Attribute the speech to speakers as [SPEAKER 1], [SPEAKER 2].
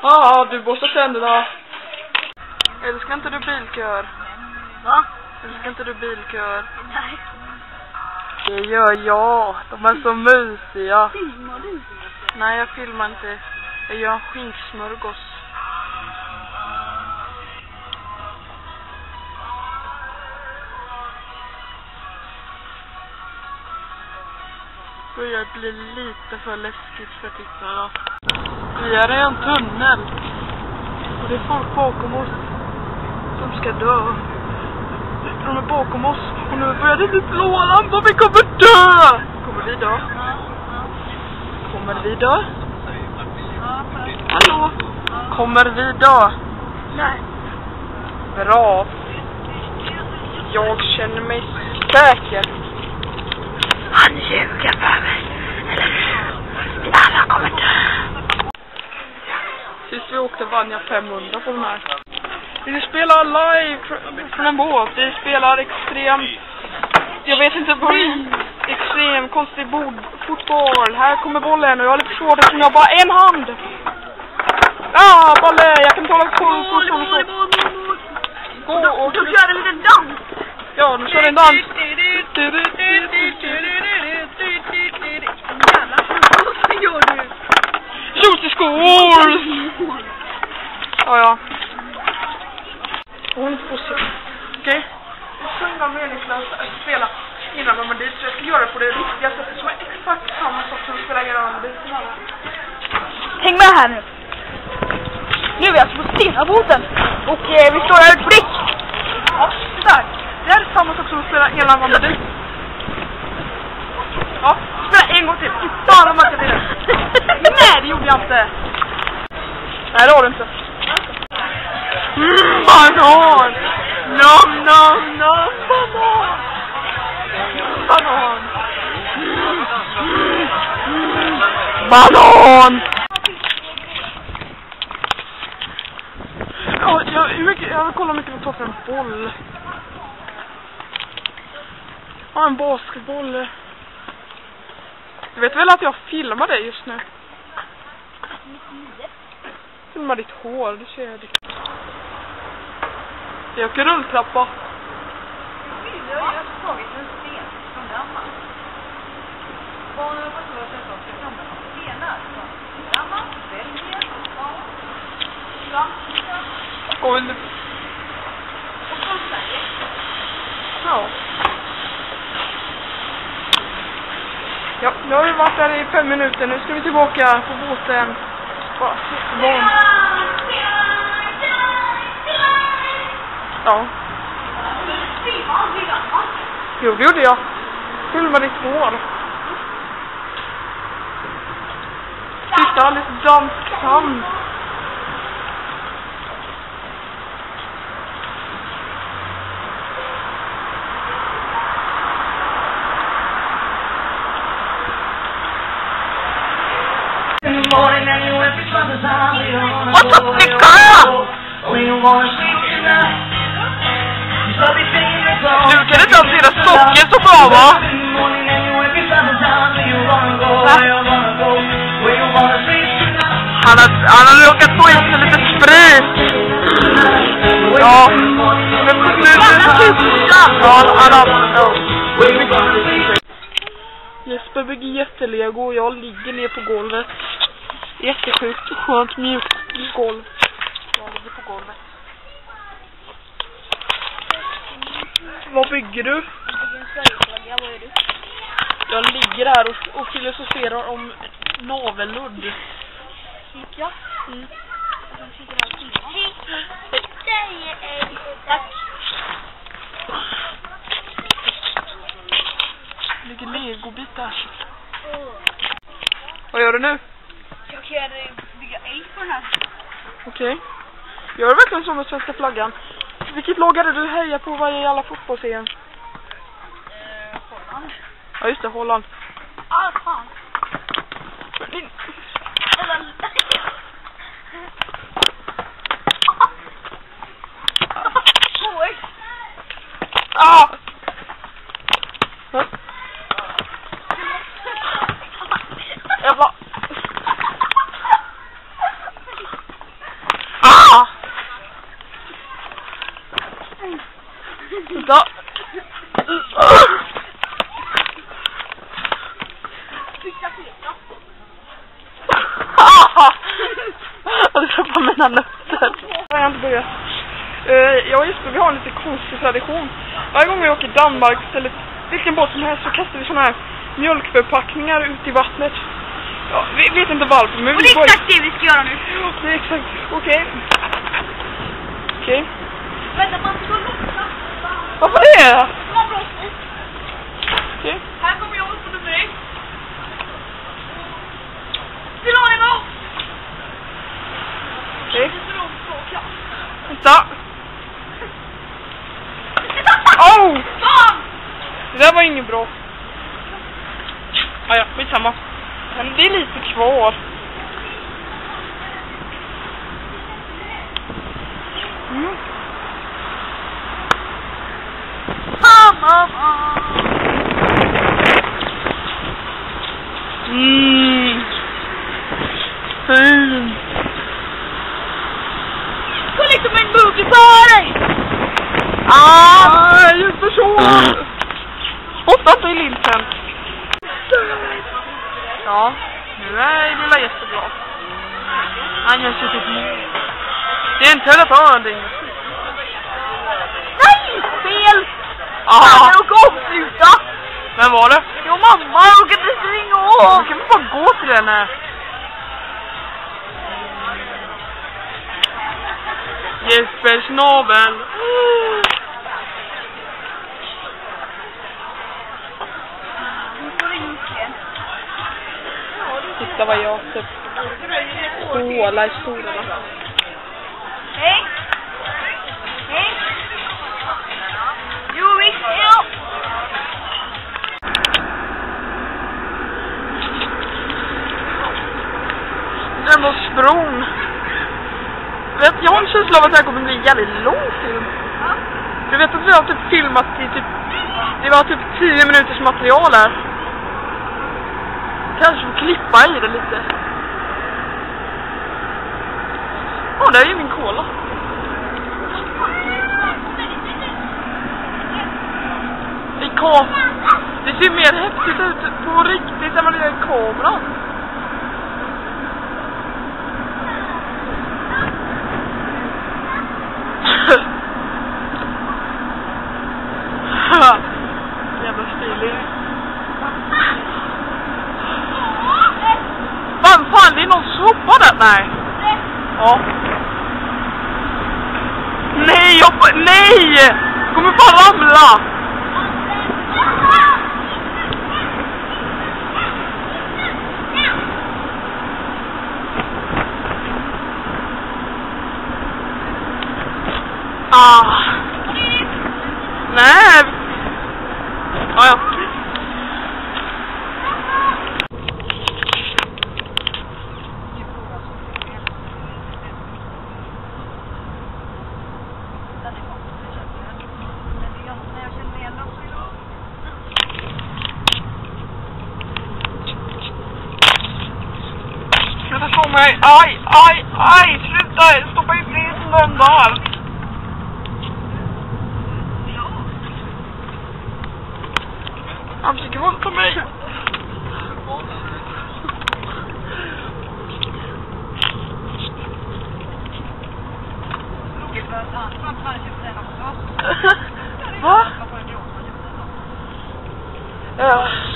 [SPEAKER 1] Ja, du borstar tänderna. Älskar inte du bilkör?
[SPEAKER 2] Va?
[SPEAKER 1] Älskar inte du bilkör?
[SPEAKER 2] Nej.
[SPEAKER 1] Det gör jag. De är så mysiga.
[SPEAKER 2] Filmar du?
[SPEAKER 1] Nej, jag filmar inte. Jag gör en skinksmörgås. Börjar bli lite för läskigt för tittarna. Vi är i en tunnel. Och det är folk bakom oss som ska dö. De är bakom oss. Och nu börjar det bli blåa lampor. Vi kommer dö! Kommer vi dö? Kommer vi dö? Hallå? Kommer vi dö?
[SPEAKER 2] Nej.
[SPEAKER 1] Bra. Jag känner mig säker.
[SPEAKER 2] Han ljuger för mig. Eller hur? Vi alla kommer dö.
[SPEAKER 1] Sist vi åkte vann jag 500 på den här. Vi spelar live från en båt. Vi spelar extremt... Jag vet inte vad extremt konstig fotboll. Här kommer bollen och jag har lite svårt att kunna bara en hand. Ah, bolle! Jag kan tala på gå och...
[SPEAKER 2] Du kör en liten dans.
[SPEAKER 1] Ja, nu kör en dans.
[SPEAKER 2] Vad gör du?
[SPEAKER 1] Shoot scores! Ja. Hon får se. Okej? Så himla meningslöst att spela innan man dit. Jag ska göra det på det riktiga sättet som är exakt samma sak som spelar innan dit.
[SPEAKER 2] Häng med här nu. Nu är vi alltså på Stenabåten. Och vi står här ut blick.
[SPEAKER 1] Ja, det där. Det här är samma sak som att spela innan man dit. Ja, spela en gång till. Fan om man kan det. Nej, det gjorde jag inte. Nej, det har du inte. Banan! Nom, nom, nom, banan! Banan! Banan! Ja, jag vill kolla hur mycket vi tar för en boll. Ja, en basketboll. Du vet väl att jag filmar dig just nu? Filmar ditt hår, du ser det. Jag åker rulltrappa.
[SPEAKER 2] Jag har just tagit en sten från Danmark. Vad tror jag att jag ska samla stenar från Danmark, Belgien, Frankrike
[SPEAKER 1] Och
[SPEAKER 2] från Sverige.
[SPEAKER 1] ja. Ja, nu har vi varit där i 5 minuter. Nu ska vi tillbaka på båten. Ja. Jo, det gjorde jag. Filma ditt hår. Titta, lite dansk sand.
[SPEAKER 2] What's up, big girl?
[SPEAKER 1] Du kan inte hantera socker så bra, va? Han har råkat få in sig lite sprit. Ja. Jesper bygger jättelego och jag ligger ner på golvet. Jättesjukt och skönt mjukt golv. Jag ligger på golvet. Vad bygger du?
[SPEAKER 2] Vad är du?
[SPEAKER 1] Jag ligger här och filosoferar om navelludd.
[SPEAKER 2] Kika.
[SPEAKER 1] Mm.
[SPEAKER 2] Tack.
[SPEAKER 1] Det ligger legobitar. Vad gör du nu?
[SPEAKER 2] Jag kan bygga eld på den här.
[SPEAKER 1] Okej. Gör du verkligen som med svenska flaggan? Vilket lag är det du hejar på varje jävla fotbollsserien?
[SPEAKER 2] Holland.
[SPEAKER 1] Ja just det, Holland.
[SPEAKER 2] Ah, fan.
[SPEAKER 1] Ah! Jävla. Vänta. Jag ska på mina nötter. Jag har inte börjat. Jag och Jesper, vi har en lite konstig tradition. Varje gång vi åker i Danmark eller vilken båt som helst så kastar vi såna här mjölkförpackningar ut i vattnet. Ja, vi vet inte varför, men
[SPEAKER 2] och det är exakt det vi ska göra nu.
[SPEAKER 1] Det är exakt. Okej.
[SPEAKER 2] Vänta, man ska låta.
[SPEAKER 1] Varför det? Okej.
[SPEAKER 2] Här kommer jag på nummer 1. Till någon gång.
[SPEAKER 1] Okej. Vänta. Oh!
[SPEAKER 2] Fan!
[SPEAKER 1] Det där var inget bra. Ja, skitsamma. Men det är lite kvar. Mm. Fin.
[SPEAKER 2] Så liksom en mugg för dig.
[SPEAKER 1] Just det så. Spotta inte i linsen. Ja, nu är lilla Jesper glad. Han gör sig sitt mål. Det är en telefon, det är inget.
[SPEAKER 2] Nej! Fel!
[SPEAKER 1] Aha.
[SPEAKER 2] Jag åker avsluta.
[SPEAKER 1] Vem var det?
[SPEAKER 2] Jo, mamma, jag åker inte springa av.
[SPEAKER 1] Du kan väl bara gå till henne. Jespers navel. Titta vad jag typ håla i stolarna.
[SPEAKER 2] Hej! Hej! Jo, visst, ja!
[SPEAKER 1] Den var språng. Vet, jag har en känsla av att det här kommer bli en jävligt lång film. Du vet att vi har typ filmat i typ... Det var typ 10 minuters material här. Kanske får klippa i det lite. Åh, där är ju min cola. Det ser mer häftigt ut på riktigt än vad det gör i kameran. Jävla stilig. Fan, det är någon sopa där. Nej. Ja. Nej, nej! Jag kommer fan ramla. Nej. Ja. Sluta slå mig. Aj. Sluta. Stoppa in ner i den där. Han försöker våldta mig. Va? Ja.